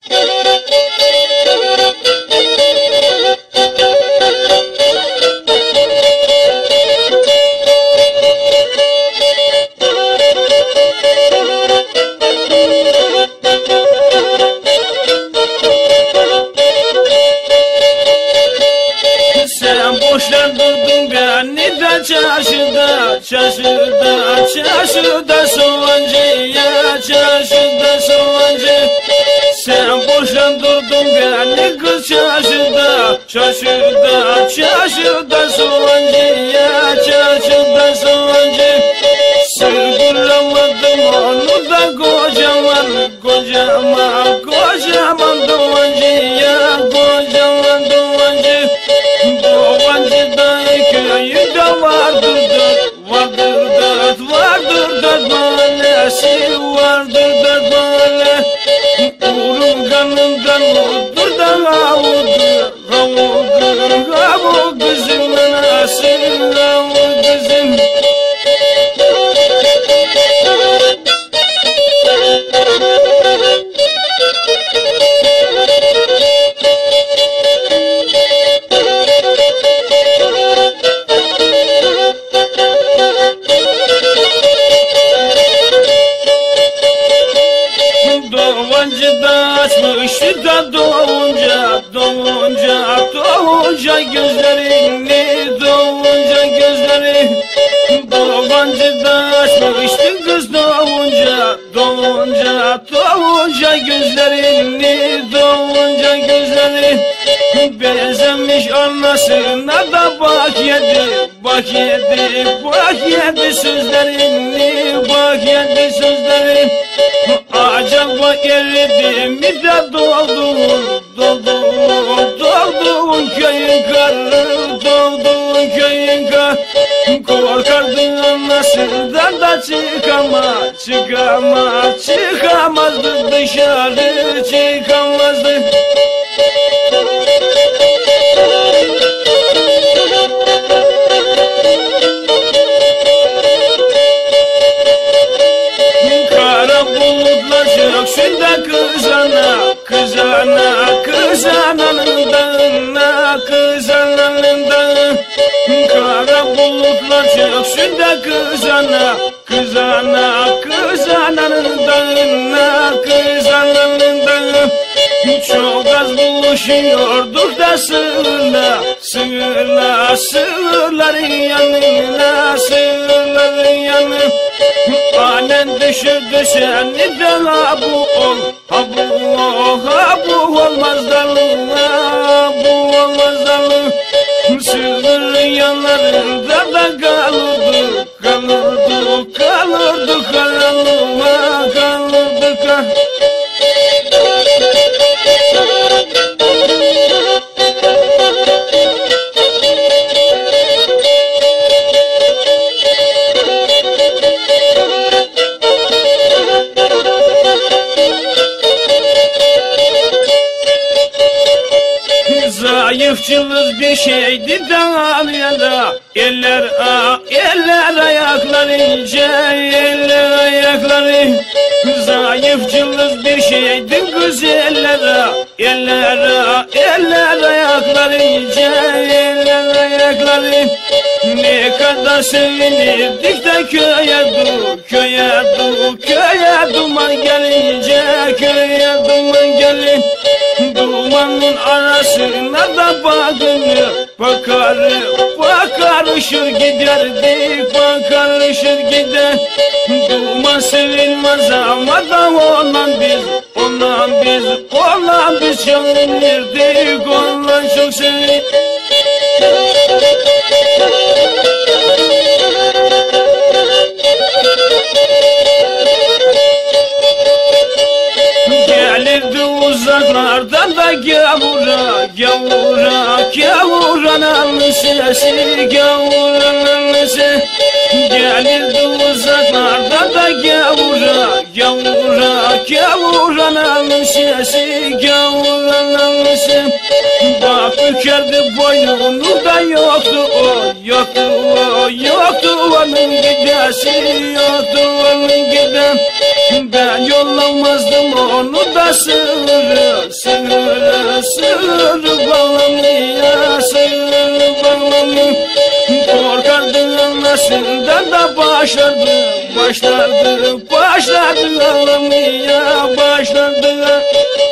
Sen boşlar durdun beni de çarşıda, çarşıda, çarşıda soğancıya, çarşıda soğancı. Sen boşlar durdun beni kız çarşıda, çarşıda, çarşıda soğancıya, çarşıda soğancı. Sırgıramadım onu da kocaman, kocaman, kocaman doğancıya, kocaman doğancı. Doğancıda köyünde vardır dört, vardır dört, vardır dört mahallesi, vardır dört mahalle. Uğrun kanından odur da havudur, havudur, havu kızım nasıl, havu kızım. Doğancıda açmıştı da doğunca, doğunca, doğunca gözlerini, doğunca gözleri. Doğancıda açmıştı kız doğunca, doğunca, doğunca gözlerini, doğunca gözleri. Benzemiş anasına da bak yedi, bak yedi, bak yedi sözlerini, bak yedi sözlerini. Acaba eridi mi de doldun, doldun, doldun köyün karı, doldun köyün karı. Korkardın anasından da çıkamaz, çıkamaz, çıkamazdı dışarı, çıkamazdı. Kara bulutlar çöksün de kızana, kızana, kızananın dağına, kızananın dağı. Kara bulutlar çöksün de kızana, kızana, kızananın dağına, kızananın dağı. Çok az buluşuyorduk da sığırla, sığırla, sığırların yanına, sığırların yanına. Annen düşürdü seni de ha bu ol, ha bu ol, ha bu olmaz dalım, ha bu olmaz dalım. Sığırın yanlarında da kalırdı, kalırdı, kalırdı, kalırdı, kalırdı, kalırdı. Zayıfçılız bir şeydi dağlarda, eller eller ayaklar ince, eller ayakları. Zayıfçılız bir şeydi güzellere, eller eller ayaklar ince, eller ayakları. Ne kadar sevinirdik de köye köye duman gelince, köye duman gelin. Dumanın arasına da bakarışır giderdik, bakarışır gider. Duman sevilmez ama da ondan biz sevinirdik, ondan çok sevinirdik. Gelirdi uzaklardan da gavura, gavura, gavuranın sesi, gavuranın sesi. Gelirdi uzaklardan da gavura, gavura, gavuranın sesi, gavuranın sesi. Bak bükerdi boynunu da yoktu o, yoktu o, yoktu onun gidesi, yoktu onun gidesi. Ben yollamazdım onu da sığırı, sır bağlamaya, sır bağlamaya. Korkardı anasından da başladı ağlamaya, başladı.